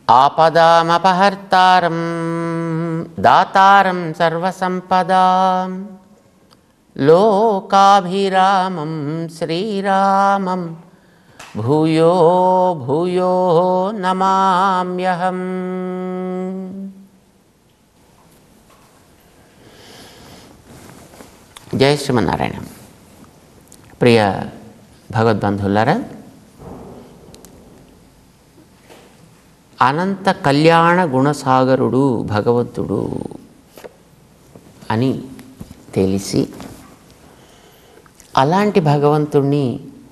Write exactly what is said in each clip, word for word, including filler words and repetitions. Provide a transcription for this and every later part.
ఆపదామపహర్తారం దాతారం సర్వసంపదాం లోకాభిరామం శ్రీరామం భూయో భూయో నమామ్యహం. జయ శ్రీమన్నారాయణ. ప్రియ భగవద్బంధువులారా, అనంత కళ్యాణ గుణసాగరుడు భగవంతుడు అని తెలిసి అలాంటి భగవంతుణ్ణి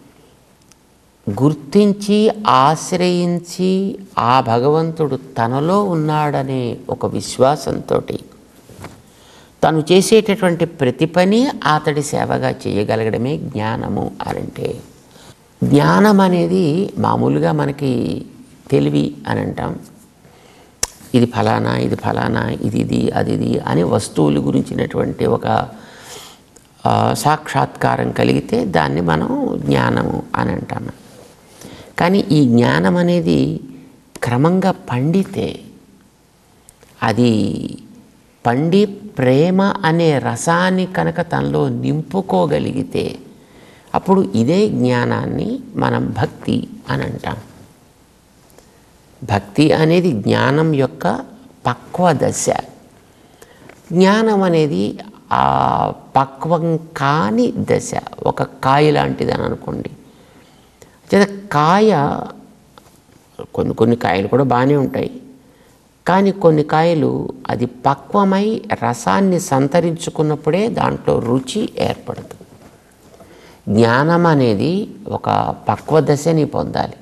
గుర్తించి ఆశ్రయించి ఆ భగవంతుడు తనలో ఉన్నాడనే ఒక విశ్వాసంతో తను చేసేటటువంటి ప్రతి పని అతడి సేవగా చేయగలగడమే జ్ఞానము అనంటే. జ్ఞానం అనేది మామూలుగా మనకి తెలివి అని అంటాం. ఇది ఫలానా, ఇది ఫలానా, ఇది ఇది అది ఇది అని వస్తువుల గురించినటువంటి ఒక సాక్షాత్కారం కలిగితే దాన్ని మనం జ్ఞానము అని అంటాము. కానీ ఈ జ్ఞానం అనేది క్రమంగా పండితే, అది పండి ప్రేమ అనే రసాన్ని కనుక తనలో నింపుకోగలిగితే అప్పుడు ఇదే జ్ఞానాన్ని మనం భక్తి అని అంటాం. భక్తి అనేది జ్ఞానం యొక్క పక్వ దశ. జ్ఞానం అనేది ఆ పక్వం కాని దశ, ఒక కాయ లాంటిదని అనుకోండి. చేత కాయ కొన్ని కొన్ని కాయలు కూడా బాగానే ఉంటాయి, కానీ కొన్ని కాయలు అది పక్వమై రసాన్ని సంతరించుకున్నప్పుడే దాంట్లో రుచి ఏర్పడుతుంది. జ్ఞానం అనేది ఒక పక్వ దశని పొందాలి.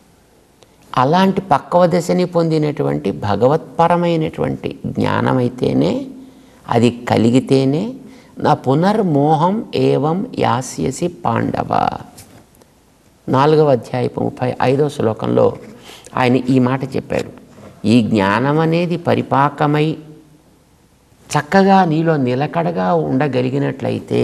అలాంటి పక్వ దశని పొందినటువంటి భగవత్పరమైనటువంటి జ్ఞానమైతేనే, అది కలిగితేనే నా పునర్మోహం ఏవం యాస్యసి పాండవ. నాలుగవ అధ్యాయపు ముప్పై ఐదవ శ్లోకంలో ఆయన ఈ మాట చెప్పాడు. ఈ జ్ఞానం అనేది పరిపాకమై చక్కగా నీలో నిలకడగా ఉండగలిగినట్లయితే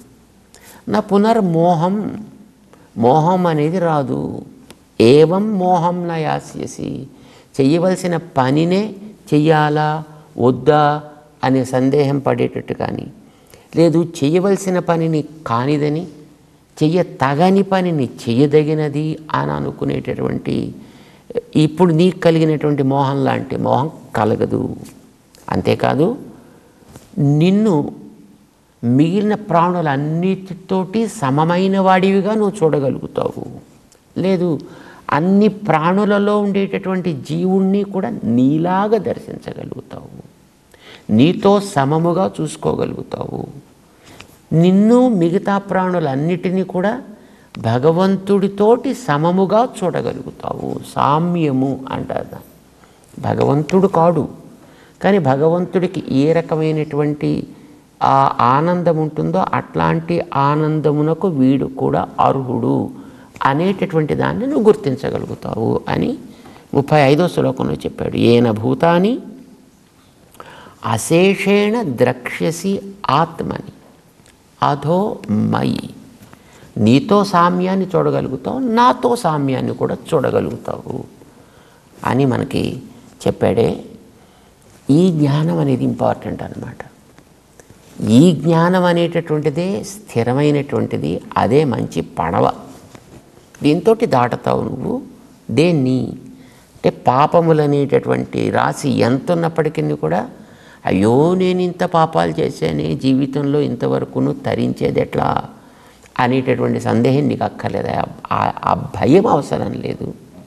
నా పునర్మోహం, మోహం అనేది రాదు. ఏవం మోహం న యాస్యసి, చెయ్యవలసిన పనినే చెయ్యాలా వద్దా అనే సందేహం పడేటట్టు కానీ, లేదు చెయ్యవలసిన పనిని కానిదని, చెయ్య తగని పనిని చెయ్యదగినది అని అనుకునేటటువంటి ఇప్పుడు నీకు కలిగినటువంటి మోహం లాంటి మోహం కలగదు. అంతేకాదు, నిన్ను మిగిలిన ప్రాణులన్నిటితోటి సమమైన వాడివిగా నువ్వు చూడగలుగుతావు. లేదు, అన్ని ప్రాణులలో ఉండేటటువంటి జీవుణ్ణి కూడా నీలాగా దర్శించగలుగుతావు, నీతో సమముగా చూసుకోగలుగుతావు. నిన్ను మిగతా ప్రాణులన్నిటినీ కూడా భగవంతుడితోటి సమముగా చూడగలుగుతావు. సామ్యము అంటారు. భగవంతుడు కాడు, కానీ భగవంతుడికి ఏ రకమైనటువంటి ఆ ఆనందం ఉంటుందో అట్లాంటి ఆనందమునకు వీడు కూడా అర్హుడు అనేటటువంటి దాన్ని నువ్వు గుర్తించగలుగుతావు అని ముప్పై ఐదో శ్లోకంలో చెప్పాడు. ఏన భూతాని అశేషేణ ద్రక్ష్యసి ఆత్మని అధో మయి. నీతో సామ్యాన్ని చూడగలుగుతావు, నాతో సామ్యాన్ని కూడా చూడగలుగుతావు అని మనకి చెప్పాడే. ఈ జ్ఞానం అనేది ఇంపార్టెంట్ అన్నమాట. ఈ జ్ఞానం అనేటటువంటిదే స్థిరమైనటువంటిది, అదే మంచి పడవ. దీంతో దాటుతావు నువ్వు దేన్ని అంటే పాపములనేటటువంటి రాశి ఎంత ఉన్నప్పటికీ కూడా, అయ్యో నేను ఇంత పాపాలు చేశానే, జీవితంలో ఇంతవరకును తరించేది ఎట్లా అనేటటువంటి సందేహం నీకు అక్కర్లేదు. ఆ భయం అవసరం లేదు.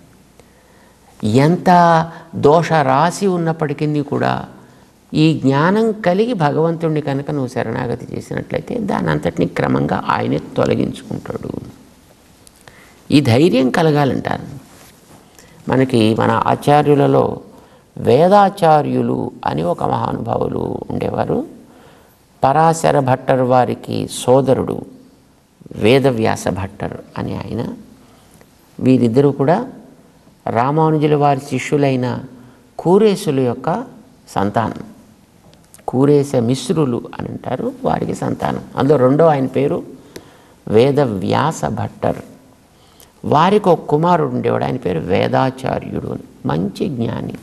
ఎంత దోష రాశి ఉన్నప్పటికీ కూడా ఈ జ్ఞానం కలిగి భగవంతుడిని కనుక నువ్వు శరణాగతి చేసినట్లయితే దాని అంతటిని క్రమంగా ఆయనే తొలగించుకుంటాడు. ఈ ధైర్యం కలగాలంటారు. మనకి మన ఆచార్యులలో వేదాచార్యులు అని ఒక మహానుభావులు ఉండేవారు. పరాశర భట్టర్ వారికి సోదరుడు వేదవ్యాస భట్టర్ అని ఆయన. వీరిద్దరూ కూడా రామానుజుల వారి శిష్యులైన కూరేసుల యొక్క సంతానం. కూరేశ మిశ్రులు అని అంటారు, వారికి సంతానం. అందులో రెండో ఆయన పేరు వేదవ్యాస భట్టర్. వారికి ఒక కుమారుడు ఉండేవాడు, ఆయన పేరు వేదాచార్యుడు అని. మంచి జ్ఞాని,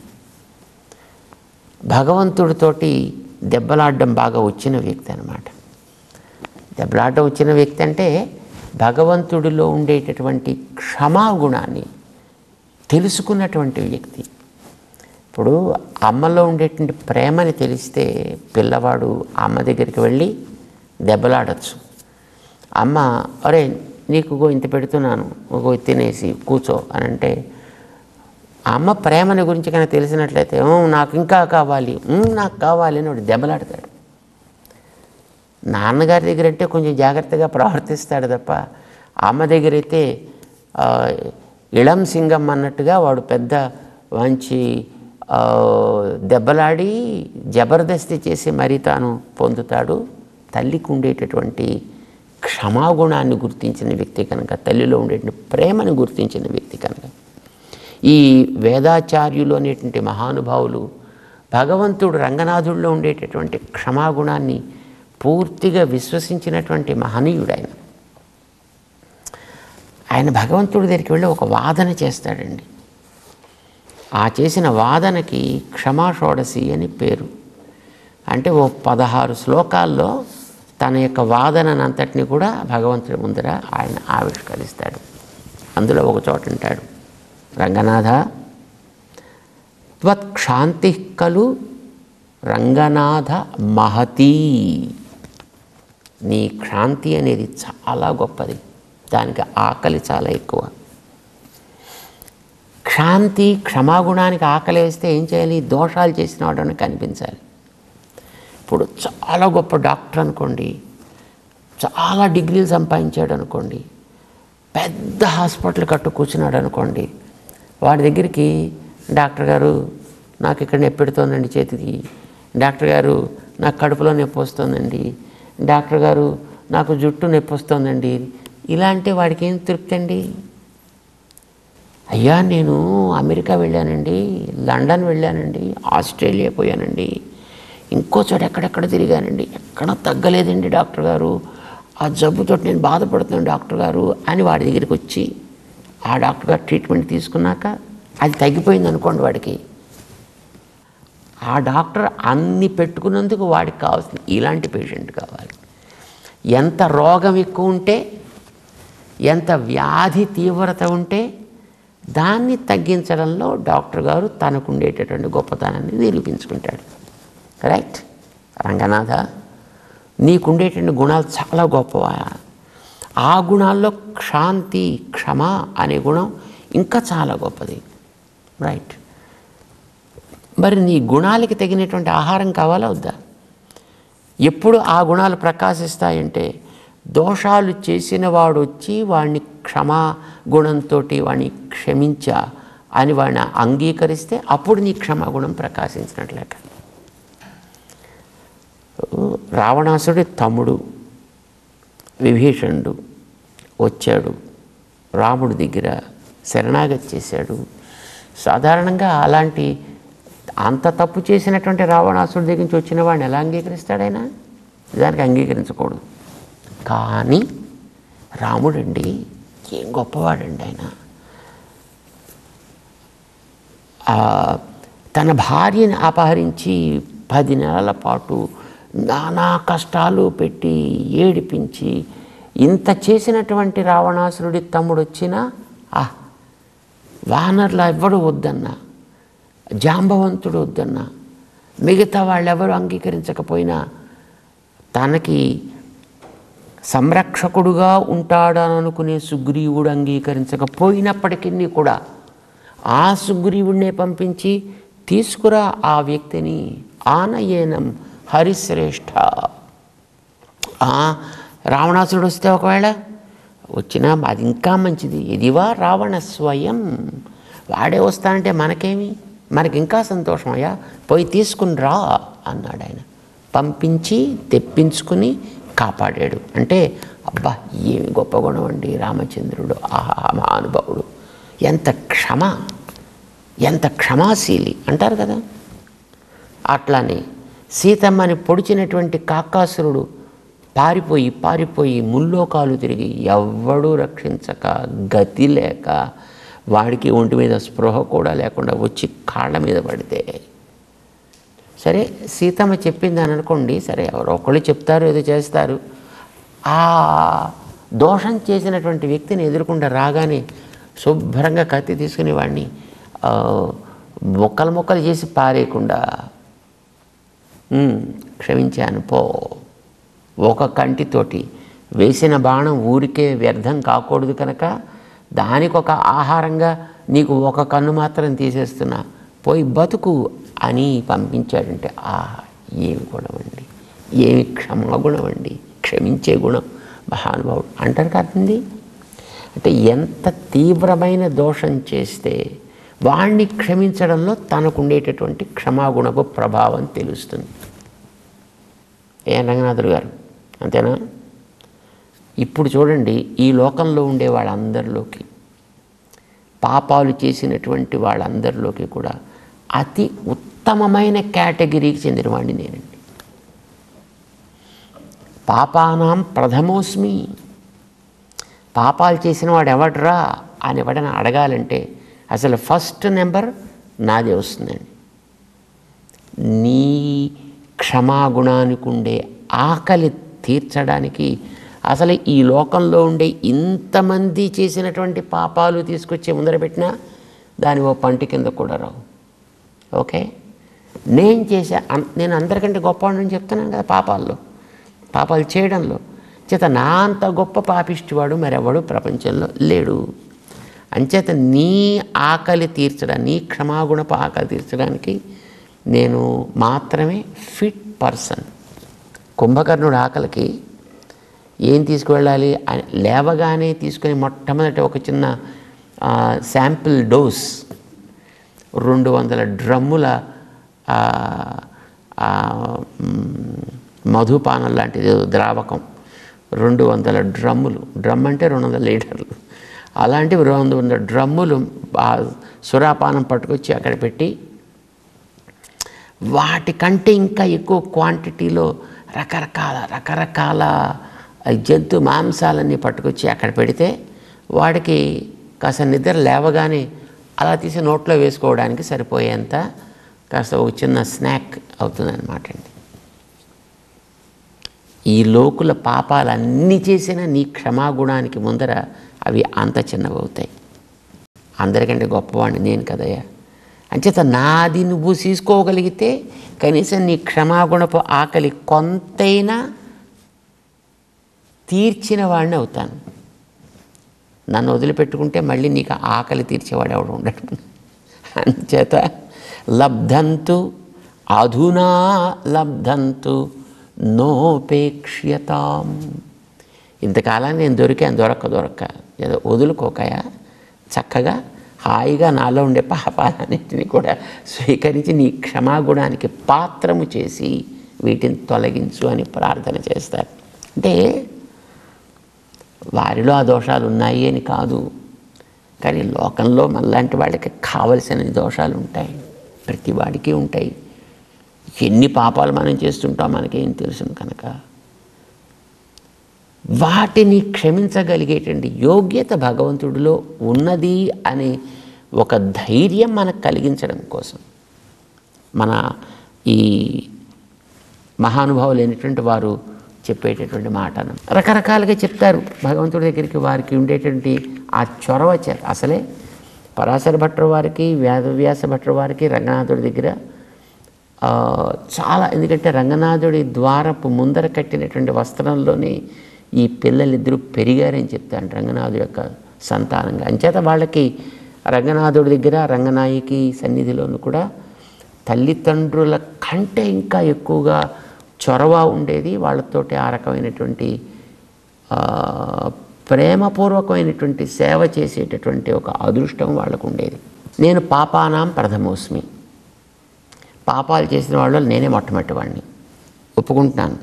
భగవంతుడితోటి దెబ్బలాడడం బాగా వచ్చిన వ్యక్తి అన్నమాట. దెబ్బలాడడం వచ్చిన వ్యక్తి అంటే భగవంతుడిలో ఉండేటటువంటి క్షమాగుణాన్ని తెలుసుకున్నటువంటి వ్యక్తి. ఇప్పుడు అమ్మలో ఉండేటువంటి ప్రేమని తెలిస్తే పిల్లవాడు అమ్మ దగ్గరికి వెళ్ళి దెబ్బలాడచ్చు. అమ్మ అరే నీకు గో ఇంత పెడుతున్నాను, గో తినేసి కూర్చో అని అంటే, అమ్మ ప్రేమని గురించి కానీ తెలిసినట్లయితే నాకు ఇంకా కావాలి, నాకు కావాలి అని వాడు దెబ్బలాడతాడు. నాన్నగారి దగ్గర అంటే కొంచెం జాగ్రత్తగా ప్రవర్తిస్తాడు తప్ప, అమ్మ దగ్గర అయితే ఇళం సింగం అన్నట్టుగా వాడు పెద్ద మంచి దెబ్బలాడి జబర్దస్తి చేసి మరీ తాను పొందుతాడు. తల్లికి ఉండేటటువంటి క్షమాగుణాన్ని గుర్తించిన వ్యక్తి కనుక, తల్లిలో ఉండేటువంటి ప్రేమను గుర్తించిన వ్యక్తి కనుక, ఈ వేదాచార్యులు అనేటువంటి మహానుభావులు భగవంతుడు రంగనాథుడిలో ఉండేటటువంటి క్షమాగుణాన్ని పూర్తిగా విశ్వసించినటువంటి మహనీయుడు ఆయన. ఆయన భగవంతుడి దగ్గరికి వెళ్ళి ఒక వాదన చేస్తాడండి. ఆ చేసిన వాదనకి క్షమాషోడసి అని పేరు. అంటే ఓ పదహారు శ్లోకాల్లో తన యొక్క వాదనంతటిని కూడా భగవంతుడి ముందర ఆయన ఆవిష్కరిస్తాడు. అందులో ఒక చోట అంటాడు, రంగనాథ త్వత్క్షాంతి ఖలు రంగనాథ మహతీ. నీ క్షాంతి అనేది చాలా గొప్పది, దానికి ఆకలి చాలా ఎక్కువ. క్షాంతి క్షమాగుణానికి ఆకలి వేస్తే ఏం చేయాలి? దోషాలు చేసిన వాడని కనిపించాలి. ఇప్పుడు చాలా గొప్ప డాక్టర్ అనుకోండి, చాలా డిగ్రీలు సంపాదించాడు అనుకోండి, పెద్ద హాస్పిటల్ కట్టు కూర్చున్నాడు అనుకోండి, వాడి దగ్గరికి డాక్టర్ గారు నాకు ఇక్కడ నొప్పి పెడుతోందండి చేతికి, డాక్టర్ గారు నాకు కడుపులో నొప్పి వస్తుందండి, డాక్టర్ గారు నాకు జుట్టు నొప్పి వస్తుందండి, ఇలా అంటే వాడికి ఏం తృప్తి అండి? అయ్యా నేను అమెరికా వెళ్ళానండి, లండన్ వెళ్ళానండి, ఆస్ట్రేలియా పోయానండి, ఇంకో చోట ఎక్కడెక్కడ తిరిగానండి, ఎక్కడ తగ్గలేదండి డాక్టర్ గారు, ఆ జబ్బుతో నేను బాధపడుతున్నాను డాక్టర్ గారు అని వాడి దగ్గరికి వచ్చి ఆ డాక్టర్ గారు ట్రీట్మెంట్ తీసుకున్నాక అది తగ్గిపోయింది అనుకోండి, వాడికి ఆ డాక్టర్ అన్ని పెట్టుకున్నందుకు వాడికి కావాల్సింది ఇలాంటి పేషెంట్ కావాలి. ఎంత రోగం ఎక్కువ ఉంటే, ఎంత వ్యాధి తీవ్రత ఉంటే దాన్ని తగ్గించడంలో డాక్టర్ గారు తనకు ఉండేటటువంటి గొప్పతనాన్ని నిరూపించుకుంటాడు. రైట్? రంగనాథ నీకుండేటువంటి గుణాలు చాలా గొప్పవా. ఆ గుణాల్లో క్షాంతి క్షమ అనే గుణం ఇంకా చాలా గొప్పది. రైట్? మరి నీ గుణాలకి తగినటువంటి ఆహారం కావాలా వద్దా? ఎప్పుడు ఆ గుణాలు ప్రకాశిస్తాయంటే దోషాలు చేసిన వాడు వచ్చి వాడిని క్షమా గుణంతో వాడిని క్షమించా అని వాడిని అంగీకరిస్తే అప్పుడు నీ క్షమాగుణం ప్రకాశించినట్లట. రావణాసుడి తమ్ముడు విభీషణుడు వచ్చాడు, రాముడి దగ్గర శరణాగతి చేశాడు. సాధారణంగా అలాంటి అంత తప్పు చేసినటువంటి రావణాసుడి దగ్గర నుంచి వచ్చిన వాడిని ఎలా అంగీకరిస్తాడైనా? దానికి అంగీకరించకూడదు. కానీ రాముడండి ఏం గొప్పవాడండి ఆయన. తన భార్యని అపహరించి పది నెలల పాటు నానా కష్టాలు పెట్టి ఏడిపించి ఇంత చేసినటువంటి రావణాసురుడి తమ్ముడు వచ్చినా ఆ వానర్లా ఎవ్వడు వద్దన్నా, జాంబవంతుడు వద్దన్నా, మిగతా వాళ్ళెవరు అంగీకరించకపోయినా తనకి సంరక్షకుడుగా ఉంటాడని అనుకునే సుగ్రీవుడు అంగీకరించకపోయినప్పటికీ కూడా ఆ సుగ్రీవుడినే పంపించి తీసుకురా ఆ వ్యక్తిని, ఆనయేనం హరిశ్రేష్ఠ. రావణాసురుడు వస్తే ఒకవేళ వచ్చినా అది ఇంకా మంచిది. ఇదివా రావణ స్వయం, వాడే వస్తానంటే మనకేమి, మనకి ఇంకా సంతోషం. అయ్యా పోయి తీసుకుని రా అన్నాడు ఆయన. పంపించి తెప్పించుకుని కాపాడాడు. అంటే అబ్బా ఏమి గొప్ప గుణం అండి రామచంద్రుడు. ఆహా మహానుభావుడు, ఎంత క్షమ, ఎంత క్షమాశీలి అంటారు కదా. అట్లానే సీతమ్మని పొడిచినటువంటి కాకాసురుడు పారిపోయి పారిపోయి ముల్లోకాలు తిరిగి ఎవ్వడూ రక్షించక గతి లేక వాడికి ఒంటి మీద స్పృహ కూడా లేకుండా వచ్చి కాళ్ళ మీద పడితే, సరే సీతమ్మ చెప్పింది అని అనుకోండి, సరే ఎవరో ఒకళ్ళు చెప్తారు ఏదో చేస్తారు. ఆ దోషం చేసినటువంటి వ్యక్తిని ఎదుర్కొంటే రాగానే శుభ్రంగా కత్తి తీసుకుని వాడిని మొక్కలు మొక్కలు చేసి పారేయకుండా క్షమించాను పో, ఒక కంటితోటి వేసిన బాణం ఊరికే వ్యర్థం కాకూడదు కనుక దానికి ఒక ఆహారంగా నీకు ఒక కన్ను మాత్రం తీసేస్తున్నా, పోయి బతుకు అని పంపించాడంటే ఆ ఏమి గుణం అండి, ఏమి క్షమాగుణం అండి, క్షమించే గుణం మహానుభావుడు అంటారు కదండి. అంటే ఎంత తీవ్రమైన దోషం చేస్తే వాణ్ణి క్షమించడంలో తనకు ఉండేటటువంటి క్షమాగుణపు ప్రభావం తెలుస్తుంది. ఏ రంగనాథుడు గారు అంతేనా? ఇప్పుడు చూడండి, ఈ లోకంలో ఉండే వాళ్ళందరిలోకి, పాపాలు చేసినటువంటి వాళ్ళందరిలోకి కూడా అతి ఉత్తమమైన కేటగిరీకి చెందినవాడిని నేనండి. పాపానాం ప్రథమోస్మి. పాపాలు చేసిన వాడు ఎవడరా అని ఎవడని అడగాలంటే అసలు ఫస్ట్ నెంబర్ నాదే వస్తుందండి. నీ క్షమాగుణానికి ఉండే ఆకలి తీర్చడానికి అసలు ఈ లోకంలో ఉండే ఇంతమంది చేసినటువంటి పాపాలు తీసుకొచ్చి ముందర పెట్టినా దాని ఓ పంటి కింద కూడా రావు. ఓకే, నేను చేసా, నేను అందరికంటే గొప్పవాడిని చెప్తున్నాను కదా పాపాల్లో, పాపాలు చేయడంలో. చేత నా అంత గొప్ప పాపిష్టివాడు మరెవడు ప్రపంచంలో లేడు. అంచేత నీ ఆకలి తీర్చడం, నీ క్షమాగుణపు ఆకలి తీర్చడానికి నేను మాత్రమే ఫిట్ పర్సన్. కుంభకర్ణుడు ఆకలికి ఏం తీసుకువెళ్ళాలి, లేవగానే తీసుకొని మొట్టమొదటి ఒక చిన్న శాంపిల్ డోస్ రెండు వందల డ్రమ్ముల మధుపానం లాంటిది ద్రావకం, రెండు వందల డ్రమ్ములు, డ్రమ్ అంటే రెండు వందల లీటర్లు, అలాంటివి రెండు వందల డ్రమ్ములు సురాపానం పట్టుకొచ్చి అక్కడ పెట్టి వాటికంటే ఇంకా ఎక్కువ క్వాంటిటీలో రకరకాల రకరకాల జంతు మాంసాలన్నీ పట్టుకొచ్చి అక్కడ పెడితే వాడికి కాస్త నిద్ర లేవగానే అలా తీసి నోట్లో వేసుకోవడానికి సరిపోయేంత కాస్త ఒక చిన్న స్నాక్ అవుతుందన్నమాట అండి. ఈ లోకుల పాపాలన్నీ చేసిన నీ క్షమాగుణానికి ముందర అవి అంత చిన్నవి అవుతాయి. అందరికంటే గొప్పవాడిని నేను కదయ్యా. అంచేత నాది నువ్వు తీసుకోగలిగితే కనీసం నీ క్షమాగుణపు ఆకలి కొంతైనా తీర్చిన వాడిని అవుతాను. నన్ను వదిలిపెట్టుకుంటే మళ్ళీ నీకు ఆకలి తీర్చేవాడు ఎవడు ఉండడు. అంచేత లబ్ధంతు అధునా లబ్ధంతు నోపేక్ష్యతాం. ఇంతకాలం నేను దొరికాను, దొరక్క దొరక్క ఏదో వదులుకోకయా, చక్కగా హాయిగా నాలో ఉండే పాపాలన్నింటినీ కూడా స్వీకరించి నీ క్షమాగుణానికి పాత్రము చేసి వీటిని తొలగించు అని ప్రార్థన చేస్తారు. అంటే వారిలో ఆ దోషాలు ఉన్నాయి అని కాదు, కానీ లోకంలో మనలాంటి వాళ్ళకి కావలసిన దోషాలు ఉంటాయి, ప్రతి వాడికి ఉంటాయి. ఎన్ని పాపాలు మనం చేస్తుంటాం మనకేం తెలుసును కనుక వాటిని క్షమించగలిగేటువంటి యోగ్యత భగవంతుడిలో ఉన్నది అనే ఒక ధైర్యం మనకు కలిగించడం కోసం మన ఈ మహానుభావులు అయినటువంటి వారు చెప్పేటటువంటి మాటను రకరకాలుగా చెప్తారు. భగవంతుడి దగ్గరికి వారికి ఉండేటువంటి ఆ చొరవ చేత అసలే పరాశర భట్టర్ వారికి, వేదవ్యాస భట్టర్ వారికి రంగనాథుడి దగ్గర చాలా, ఎందుకంటే రంగనాథుడి ద్వారపు ముందర కట్టినటువంటి వస్త్రంలోనే ఈ పిల్లలిద్దరూ పెరిగారని చెప్తాను, రంగనాథుడి యొక్క సంతానంగా. అంచేత వాళ్ళకి రంగనాథుడి దగ్గర రంగనాయకి సన్నిధిలోనూ కూడా తల్లిదండ్రుల కంటే ఇంకా ఎక్కువగా చొరవ ఉండేది. వాళ్ళతోటి ఆ రకమైనటువంటి ప్రేమపూర్వకమైనటువంటి సేవ చేసేటటువంటి ఒక అదృష్టం వాళ్ళకు ఉండేది. నేను పాపానాం ప్రథమోస్మి. పాపాలు చేసిన వాళ్ళు నేనే మొట్టమొదటి వాడిని ఒప్పుకుంటున్నాను.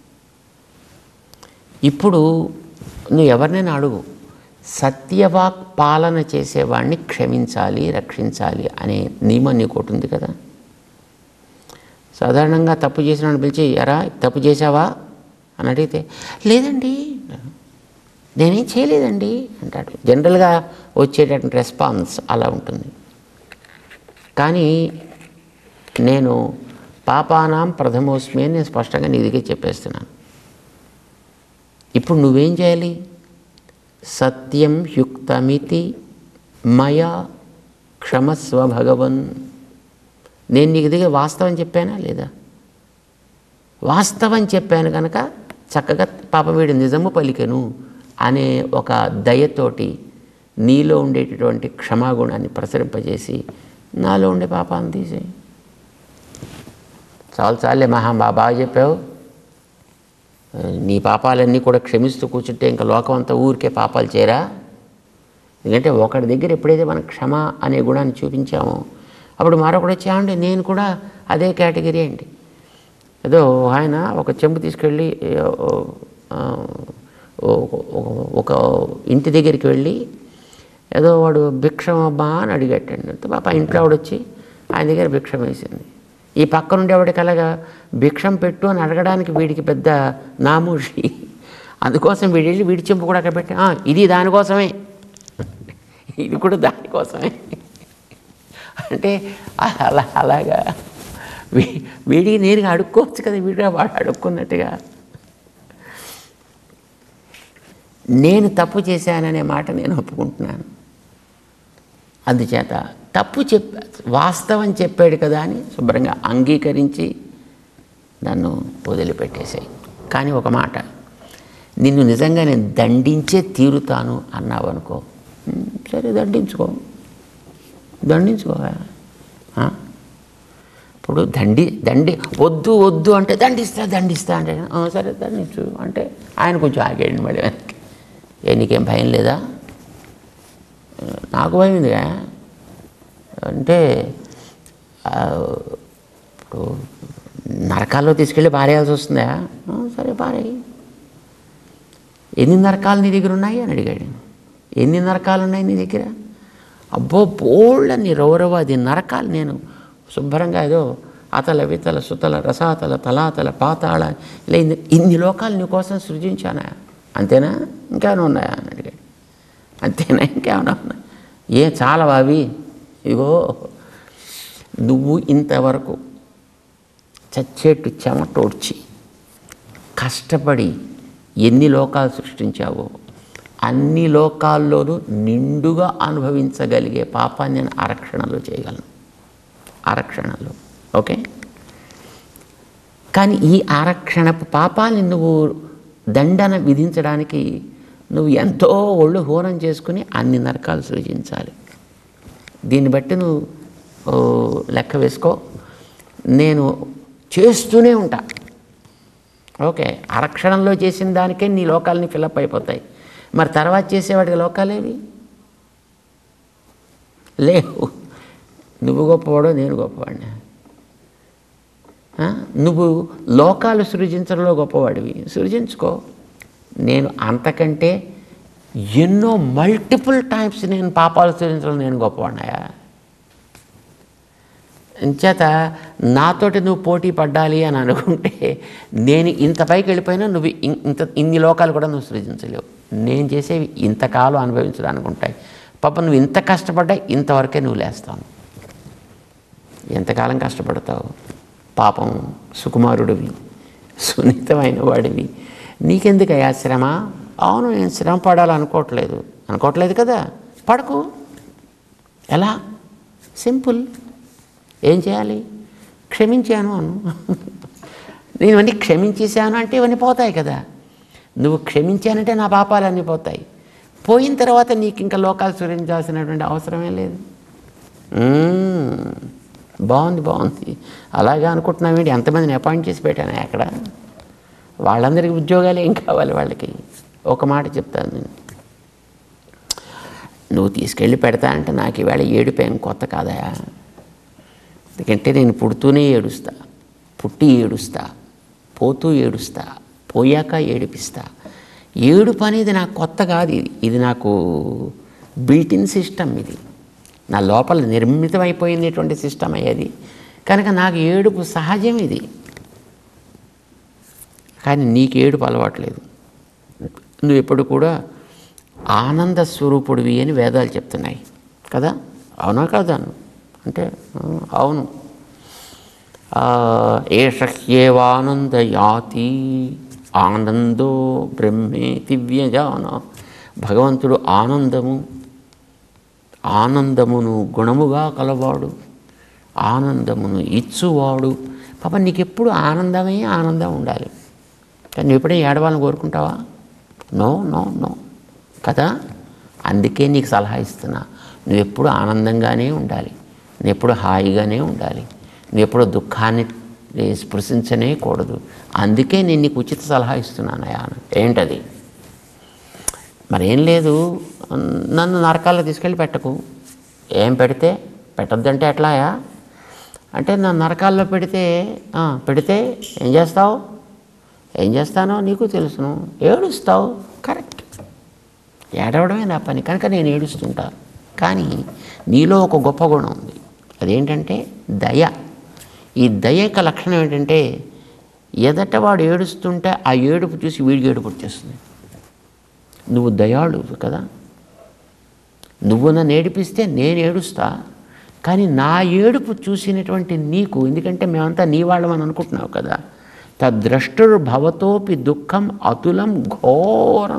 ఇప్పుడు నువ్వు ఎవరినైనా అడుగు, సత్యవాక్ పాలన చేసేవాడిని క్షమించాలి, రక్షించాలి అనే నియమం నీకు ఒకటి ఉంది కదా. సాధారణంగా తప్పు చేసిన వాడిని పిలిచి, ఎరా తప్పు చేసావా అని అడిగితే లేదండి నేనేం చేయలేదండి అంటాడు. జనరల్గా వచ్చేటటువంటి రెస్పాన్స్ అలా ఉంటుంది. కానీ నేను పాపానాం ప్రథమోస్మి అని నేను స్పష్టంగా నీ దగ్గర చెప్పేస్తున్నాను. ఇప్పుడు నువ్వేం చేయాలి? సత్యం యుక్తమితి మయా క్షమస్వ భగవన్. నేను నీకు దగ్గర వాస్తవం చెప్పానా లేదా? వాస్తవం చెప్పాను కనుక చక్కగా పాప వీడు నిజము పలికెను అనే ఒక దయతోటి నీలో ఉండేటటువంటి క్షమాగుణాన్ని ప్రసరింపజేసి నాలో ఉండే పాపాన్ని తీసేయి. చాలు చాలే మహా బాగా చెప్పావు. నీ పాపాలన్నీ కూడా క్షమిస్తూ కూర్చుంటే ఇంకా లోకం అంతా ఊరికే పాపాలు చేరా? ఎందుకంటే ఒకటి దగ్గర ఎప్పుడైతే మనం క్షమ అనే గుణాన్ని చూపించామో అప్పుడు మరొకటి వచ్చామండి నేను కూడా అదే కేటగిరీ అండి. ఏదో ఆయన ఒక చెంబు తీసుకెళ్ళి ఒక ఇంటి దగ్గరికి వెళ్ళి ఏదో వాడు భిక్షం అబ్బా అని అడిగట్టండి. పాప ఇంట్లో ఆవిడొచ్చి ఆయన దగ్గర భిక్షం వేసింది. ఈ పక్క నుండి ఆవిడకి అలాగా భిక్షం పెట్టు అని అడగడానికి వీడికి పెద్ద నామూషి. అందుకోసం వీడి వెళ్ళి వీడి చెంపు కూడా అక్కడ పెట్టి ఇది దానికోసమే, ఇది కూడా దానికోసమే అంటే అలా అలాగా వీ వీడికి నేరుగా అడుక్కోవచ్చు కదా, వీడిగా వాడు అడుక్కున్నట్టుగా. నేను తప్పు చేశాననే మాట నేను ఒప్పుకుంటున్నాను. అందుచేత తప్పు చెప్ వాస్తవం చెప్పాడు కదా అని శుభ్రంగా అంగీకరించి నన్ను వదిలిపెట్టేశాయి. కానీ ఒక మాట, నిన్ను నిజంగా నేను దండించే తీరుతాను అన్నావు అనుకో, సరే దండించుకో దండించుకో ఇప్పుడు దండి దండి వద్దు వద్దు అంటే దండిస్తా దండిస్తా అంటే సరే దండించు అంటే ఆయన కొంచెం ఆగేయండి మళ్ళీ వెనక్కి. ఏ నీకేం భయం లేదా? నాకు భయం ఉందిగా అంటే ఇప్పుడు నరకాల్లో తీసుకెళ్ళి పారేయాల్సి వస్తుందా? సరే పారేయి. ఎన్ని నరకాలు నీ దగ్గర ఉన్నాయి అని అడిగాడు. ఎన్ని నరకాలు ఉన్నాయి నీ దగ్గర? అబ్బో బోల్డన్ని రౌరవాది నరకాలు. నేను శుభ్రంగా ఏదో అతల వితల సుతల రసాతల తలాతల పాతాళ ఇలా ఇన్ని ఇన్ని లోకాలు నీ కోసం సృజించానా? అంతేనా ఇంకేమైనా ఉన్నాయా అని అడిగాడు. అంతేనా ఇంకేమైనా ఉన్నాయి? ఏ చాలవా అవి? ఇగో నువ్వు ఇంతవరకు చచ్చేట్టు చెమటోడ్చి కష్టపడి ఎన్ని లోకాలు సృష్టించావో అన్ని లోకాల్లోనూ నిండుగా అనుభవించగలిగే పాపాన్ని నేను ఆరక్షణలో చేయగలను. ఆరక్షణలో ఓకే. కానీ ఈ ఆరక్షణపు పాపాన్ని నువ్వు దండన విధించడానికి నువ్వు ఎంతో ఒళ్ళు హోనం చేసుకుని అన్ని నరకాలు సృజించాలి. దీన్ని బట్టి నువ్వు లెక్క వేసుకో. నేను చేస్తూనే ఉంటా. ఓకే, ఆరక్షణంలో చేసిన దానికే నీ లోకాలని ఫిలప్ అయిపోతాయి. మరి తర్వాత చేసేవాడికి లోకాలేవి లేవు. నువ్వు గొప్పవాడో నేను గొప్పవాడిని? నువ్వు లోకాలు సృజించడంలో గొప్పవాడివి, సృజించుకో. నేను అంతకంటే ఎన్నో మల్టిపుల్ టైమ్స్ నేను పాపాలు సృజించడం నేను గొప్పవాడినాయా? అంచేత నాతోటి నువ్వు పోటీ పడ్డాలి అని అనుకుంటే నేను ఇంత పైకి వెళ్ళిపోయినా నువ్వు ఇంత ఇన్ని లోకాలు కూడా నువ్వు సృజించలేవు. నేను చేసేవి ఇంతకాలం అనుభవించడానికి ఉంటాయి. పాప నువ్వు ఇంత కష్టపడ్డా ఇంతవరకే నువ్వు లేస్తావు. ఎంతకాలం కష్టపడతావు? పాపం సుకుమారుడివి, సున్నితమైన వాడివి, నీకెందుకయ్యా శ్రమ? అవును, నేను శ్రమ పడాలనుకోవట్లేదు. అనుకోవట్లేదు కదా, పడకు. ఎలా? సింపుల్. ఏం చేయాలి? క్షమించాను అను. నేను ఇవన్నీ క్షమించేశాను అంటే ఇవన్నీ పోతాయి కదా. నువ్వు క్షమించానంటే నా పాపాలన్నీ పోతాయి. పోయిన తర్వాత నీకు ఇంకా లోకాలు సృజించాల్సినటువంటి అవసరమే లేదు. బాగుంది బాగుంది అలాగే అనుకుంటున్నావేంటి? ఎంతమందిని అపాయింట్ చేసి పెట్టాను అక్కడ. వాళ్ళందరికీ ఉద్యోగాలు ఏం కావాలి వాళ్ళకి? ఒక మాట చెప్తాను నేను, నువ్వు తీసుకెళ్ళి పెడతా అంటే నాకు ఈవేళ ఏడుపు ఏం కొత్త కాదా? ఎందుకంటే నేను పుడుతూనే ఏడుస్తా, పుట్టి ఏడుస్తా, పోతూ ఏడుస్తా, పోయాక ఏడిపిస్తా. ఏడుపు అనేది నాకు కొత్త కాదు. ఇది ఇది నాకు బిల్టిన్ సిస్టమ్. ఇది నా లోపల నిర్మితమైపోయినటువంటి సిస్టమ్ అయ్యేది కనుక నాకు ఏడుపు సహజం. ఇది కానీ నీకు ఏడుపు అలవాట్లేదు. నువ్వు ఎప్పుడు కూడా ఆనంద స్వరూపుడివి అని వేదాలు చెప్తున్నాయి కదా, అవునా కాదా అంటే అవును. ఏషహ్యేవానంద యాతి ఆనందో బ్రహ్మే దివ్యజాన. భగవంతుడు ఆనందము, ఆనందమును గుణముగా కలవాడు, ఆనందమును ఇచ్చువాడు. పాప నీకు ఎప్పుడు ఆనందమే ఆనందం ఉండాలి, కానీ నువ్వు ఎప్పుడే ఏడవాలని కోరుకుంటావా? నో నో నో కదా. అందుకే నీకు సలహా ఇస్తున్నా, నువ్వు ఎప్పుడు ఆనందంగానే ఉండాలి, నువ్వు ఎప్పుడు హాయిగానే ఉండాలి, నువ్వు ఎప్పుడు దుఃఖాన్ని స్పృశించనే కూడదు. అందుకే నేను నీకు ఉచిత సలహా ఇస్తున్నానయా. ఏంటది? మరేం లేదు, నన్ను నరకాల్లో తీసుకెళ్ళి పెట్టకు. ఏం పెడితే పెట్టద్దంటే ఎట్లాయా అంటే, నన్ను నరకాల్లో పెడితే పెడితే ఏం చేస్తావు? ఏం చేస్తానో నీకు తెలుసును, ఏడుస్తావు. కరెక్ట్, ఏడవడమే నా పని, కనుక నేను ఏడుస్తుంటా. కానీ నీలో ఒక గొప్ప గుణం ఉంది, అదేంటంటే దయ. ఈ దయ యొక్క లక్షణం ఏంటంటే, ఎదట వాడు ఏడుస్తుంటే ఆ ఏడుపు చూసి వీడికి ఏడుపు వచ్చేస్తుంది. నువ్వు దయాళువు కదా, నువ్వు నన్ను ఏడిపిస్తే నేను ఏడుస్తా, కానీ నా ఏడుపు చూసినటువంటి నీకు, ఎందుకంటే మేమంతా నీ వాళ్ళమని అనుకుంటున్నావు కదా, తద్ద్రష్టుర్భవతోపి దుఃఖం అతులం ఘోరం.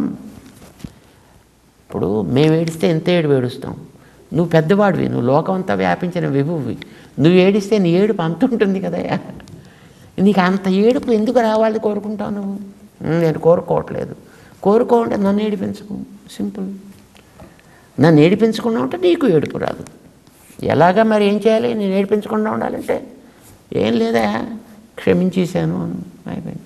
ఇప్పుడు మేము ఏడిస్తే ఎంత ఏడు ఏడుస్తాం, నువ్వు పెద్దవాడివి, నువ్వు లోకమంతా వ్యాపించిన విభువి, నువ్వు ఏడిస్తే నీ ఏడుపు అంత ఉంటుంది కదయ్యా. నీకు అంత ఏడుపు ఎందుకు రావాలి కోరుకుంటావు నువ్వు? నేను కోరుకోవట్లేదు. కోరుకోవంటే నన్ను ఏడిపించుకో, సింపుల్. నన్ను ఏడిపించకుండా ఉంటే నీకు ఏడుపు రాదు. ఎలాగా మరి ఏం చేయాలి నేను ఏడిపించకుండా ఉండాలంటే? ఏం లేదా, క్షమించేశాను అయిపోయింది.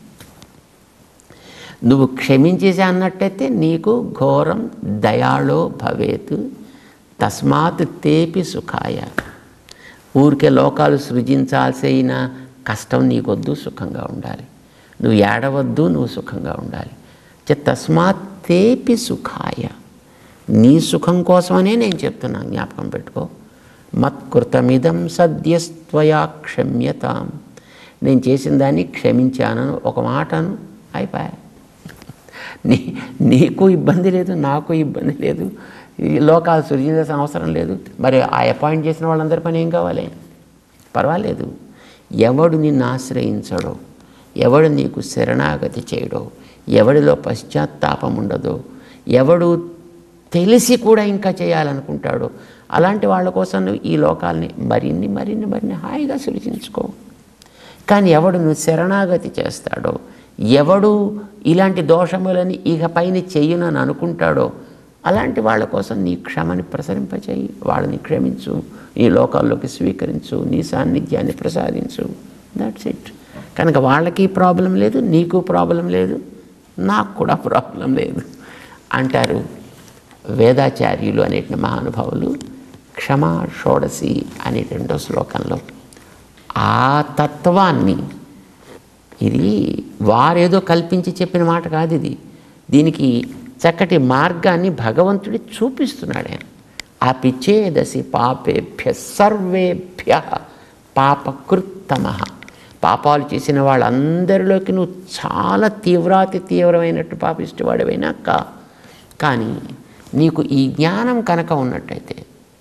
నువ్వు క్షమించేసా అన్నట్టయితే నీకు ఘోరం దయాళో భవేత్ తస్మాత్ తేపి సుఖాయ. ఊరికే లోకాలు సృజించాల్సిన కష్టం నీకొద్దు, సుఖంగా ఉండాలి. నువ్వు ఏడవద్దు, నువ్వు సుఖంగా ఉండాలి. తస్మాత్ తేపి సుఖాయ, నీ సుఖం కోసమనే నేను చెప్తున్నా, జ్ఞాపకం పెట్టుకో. మత్కృతమిదం సద్యస్త్వయా క్షమ్యతాం. నేను చేసిన దాన్ని క్షమించాను, ఒక మాటను అయిపోయా. నీ నీకు ఇబ్బంది లేదు, నాకు ఇబ్బంది లేదు, ఈ లోకాలు సృజించాల్సిన అవసరం లేదు. మరి ఆ అపాయింట్ చేసిన వాళ్ళందరి పని ఏం కావాలి? పర్వాలేదు. ఎవడు నిన్ను ఆశ్రయించడో, ఎవడు నీకు శరణాగతి చేయడో, ఎవడిలో పశ్చాత్తాపం ఉండదో, ఎవడు తెలిసి కూడా ఇంకా చేయాలనుకుంటాడో, అలాంటి వాళ్ళ కోసం నువ్వు ఈ లోకాల్ని మరిన్ని మరిన్ని మరిన్ని హాయిగా సృజించుకో. కానీ ఎవడు నువ్వు శరణాగతి చేస్తాడో, ఎవడు ఇలాంటి దోషములని ఇక పైన చెయ్యనని అనుకుంటాడో, అలాంటి వాళ్ళ కోసం నీ క్షమని ప్రసరింపచేయి, వాళ్ళని క్షమించు, ఈ లోకాల్లోకి స్వీకరించు, నీ సాన్నిధ్యాన్ని ప్రసాదించు. That's it. కనుక వాళ్ళకి ప్రాబ్లం లేదు, నీకు ప్రాబ్లం లేదు, నాకు కూడా ప్రాబ్లం లేదు అంటారు వేదాచార్యులు అనేటి మహానుభావులు క్షమా షోడసి అనే రెండో శ్లోకంలో. ఆ తత్వాన్ని, ఇది వారేదో కల్పించి చెప్పిన మాట కాదు, ఇది దీనికి చక్కటి మార్గాన్ని భగవంతుడి చూపిస్తున్నాడు ఆయన. ఆ పిచ్చేదసి పాపేభ్య సర్వేభ్య పాపకృత్తమ. పాపాలు చేసిన వాళ్ళందరిలోకి నువ్వు చాలా తీవ్రాతి తీవ్రమైనట్టు పాపిష్టవాడవైనా కా కానీ నీకు ఈ జ్ఞానం కనుక ఉన్నట్టయితే,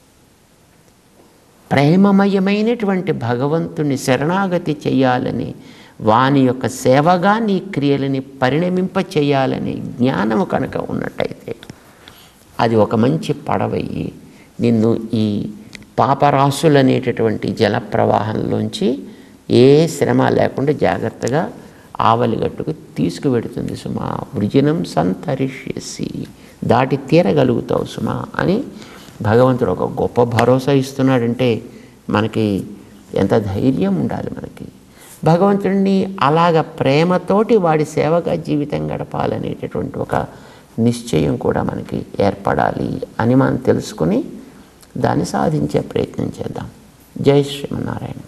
ప్రేమమయమైనటువంటి భగవంతుని శరణాగతి చెయ్యాలని, వాని యొక్క సేవగా నీ క్రియలని పరిణమింప చేయాలని జ్ఞానము కనుక ఉన్నట్టయితే, అది ఒక మంచి పడవయ్యి నిన్ను ఈ పాపరాశులనేటటువంటి జల ప్రవాహంలోంచి ఏ శ్రమ లేకుండా జాగ్రత్తగా ఆవలిగట్టుకు తీసుకువెడుతుంది సుమా. వృజినం సంతరిష్యసి, దాటి తీరగలుగుతావు సుమా అని భగవంతుడు ఒక గొప్ప భరోసా ఇస్తున్నాడంటే మనకి ఎంత ధైర్యం ఉండాలి. మనకి భగవంతుడిని అలాగ ప్రేమతోటి వాడి సేవగా జీవితం గడపాలనేటటువంటి ఒక నిశ్చయం కూడా మనకి ఏర్పడాలి అని మనం తెలుసుకుని దాన్ని సాధించే ప్రయత్నం చేద్దాం. జై శ్రీమన్నారాయణ.